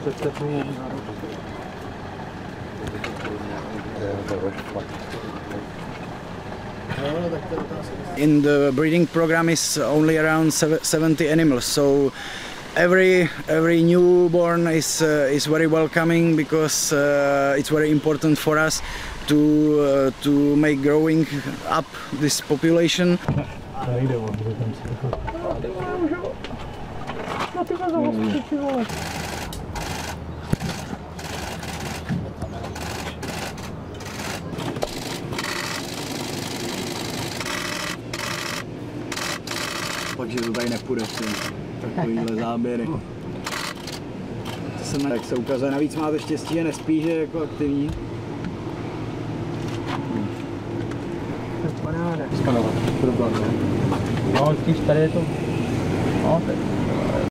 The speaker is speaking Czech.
In the breeding program is only around 70 animals, so every newborn is very welcoming, because it's very important for us to make growing up this population. Pak, že to tady nepůjde, takovýhle záběry. Tak se ukazuje, navíc máte štěstí, že nespí, že je jako aktivní. Paráda. Skanovat, problém, no. No, spíš tady je to, no, tak.